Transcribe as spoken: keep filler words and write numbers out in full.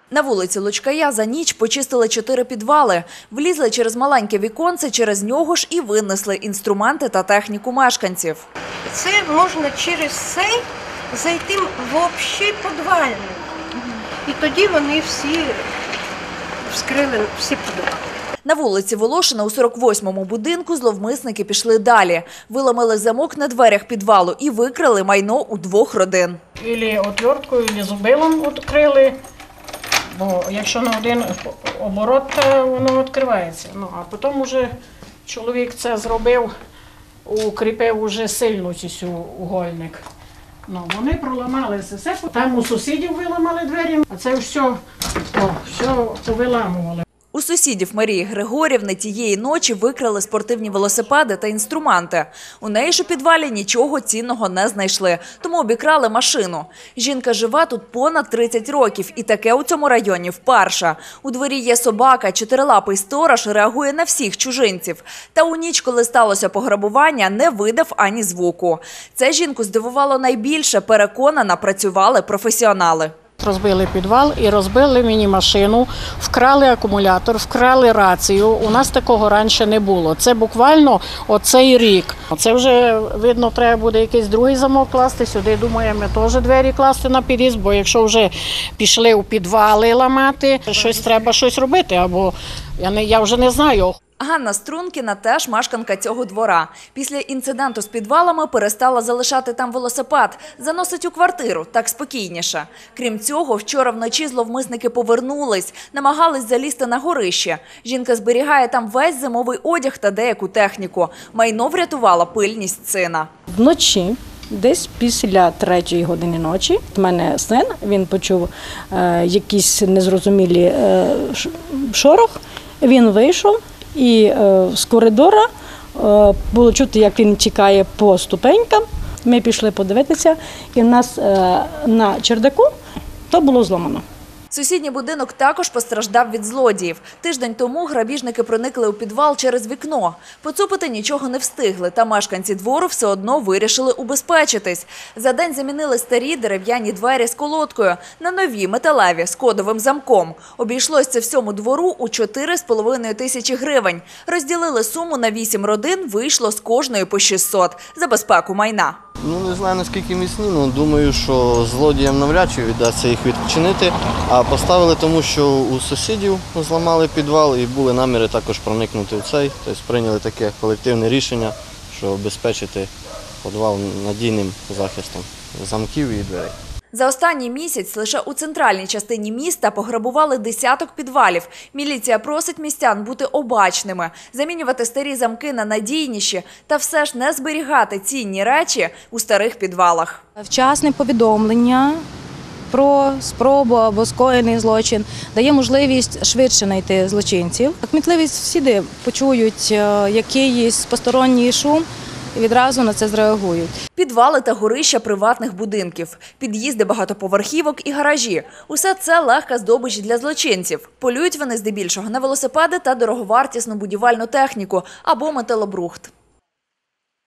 На вулиці Лучкая за ніч почистили чотири підвали. Влізли через маленьке віконце, через нього ж і винесли інструменти та техніку мешканців. Це можна через цей зайти в общий підвальний. І тоді вони всі вскрили всі підвали. На вулиці Волошина у сорок восьмому будинку зловмисники пішли далі. Виламали замок на дверях підвалу і викрали майно у двох родин. Ілі отверткою, ілі зубилом відкрили, бо якщо на один оборот, воно відкривається. Ну, а потім вже чоловік це зробив, укріпив уже сильно цю угольник. Ну, вони проламали це все. Там у сусідів виламали двері, а це все, о, все повиламували. У сусідів Марії Григорівни тієї ночі викрали спортивні велосипеди та інструменти. У неї ж у підвалі нічого цінного не знайшли, тому обікрали машину. Жінка живе тут понад тридцять років і таке у цьому районі вперше. У дворі є собака, чотирилапий сторож реагує на всіх чужинців. Та у ніч, коли сталося пограбування, не видав ані звуку. Це жінку здивувало найбільше, переконана, працювали професіонали. Розбили підвал і розбили міні-машину, вкрали акумулятор, вкрали рацію. У нас такого раніше не було. Це буквально оцей рік. Це вже, видно, треба буде якийсь другий замок класти. Сюди, думаємо, теж двері класти на під'їзд, бо якщо вже пішли у підвали ламати, щось треба щось робити, або я, не, я вже не знаю. Ганна Стрункіна теж мешканка цього двора. Після інциденту з підвалами перестала залишати там велосипед. Заносить у квартиру, так спокійніше. Крім цього, вчора вночі зловмисники повернулись, намагались залізти на горище. Жінка зберігає там весь зимовий одяг та деяку техніку. Майно врятувала пильність сина. Вночі, десь після третьої години ночі, в мене син, він почув е, якийсь незрозумілий е, шорох, він вийшов. І е, з коридора е, було чути, як він тікає по ступенькам. Ми пішли подивитися, і в нас е, на чердаку то було зламано. Сусідній будинок також постраждав від злодіїв. Тиждень тому грабіжники проникли у підвал через вікно. Поцупити нічого не встигли, та мешканці двору все одно вирішили убезпечитись. За день замінили старі дерев'яні двері з колодкою на нові металеві з кодовим замком. Обійшлось це всьому двору у чотири з половиною тисячі гривень. Розділили суму на вісім родин, вийшло з кожної по шістсот за безпеку майна. Ну, не знаю, наскільки міцні, але думаю, що злодіям навряд чи вдасться їх відчинити. А поставили тому, що у сусідів зламали підвал і були наміри також проникнути в цей. Тобто прийняли таке колективне рішення, що обезпечити підвал надійним захистом замків і дверей. За останній місяць лише у центральній частині міста пограбували десяток підвалів. Міліція просить містян бути обачними, замінювати старі замки на надійніші та все ж не зберігати цінні речі у старих підвалах. Вчасне повідомлення про спробу або скоєний злочин дає можливість швидше знайти злочинців. Кмітливі сусіди почують якийсь посторонній шум і відразу на це зреагують. Підвали та горища приватних будинків, під'їзди багатоповерхівок і гаражі – усе це легка здобич для злочинців. Полюють вони здебільшого на велосипеди та дороговартісну будівельну техніку або металобрухт.